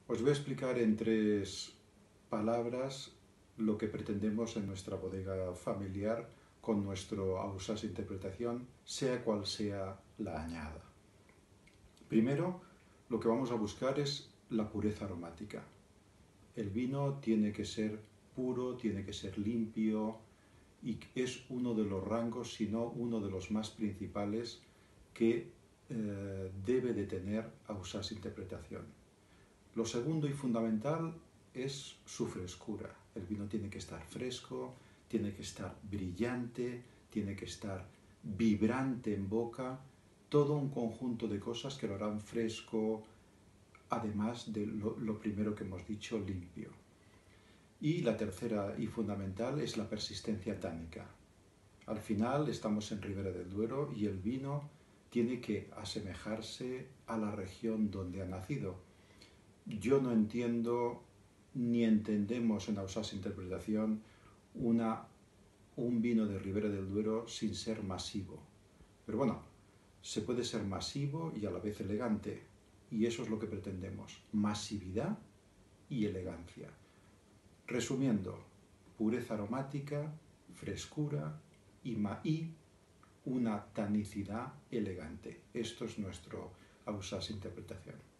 Os voy a explicar en 3 palabras lo que pretendemos en nuestra bodega familiar con nuestro Ausaz Interpretación, sea cual sea la añada. Primero, lo que vamos a buscar es la pureza aromática. El vino tiene que ser puro, tiene que ser limpio y es uno de los rangos, si no uno de los más principales que debe de tener Ausaz Interpretación. Lo segundo y fundamental es su frescura. El vino tiene que estar fresco, tiene que estar brillante, tiene que estar vibrante en boca, todo un conjunto de cosas que lo harán fresco, además de lo primero que hemos dicho, limpio. Y la tercera y fundamental es la persistencia tánica. Al final estamos en Ribera del Duero y el vino tiene que asemejarse a la región donde ha nacido. Yo no entiendo ni entendemos en Ausaz Interpretación un vino de Ribera del Duero sin ser masivo. Pero bueno, se puede ser masivo y a la vez elegante, y eso es lo que pretendemos, masividad y elegancia. Resumiendo, pureza aromática, frescura y una tanicidad elegante. Esto es nuestro Ausaz Interpretación.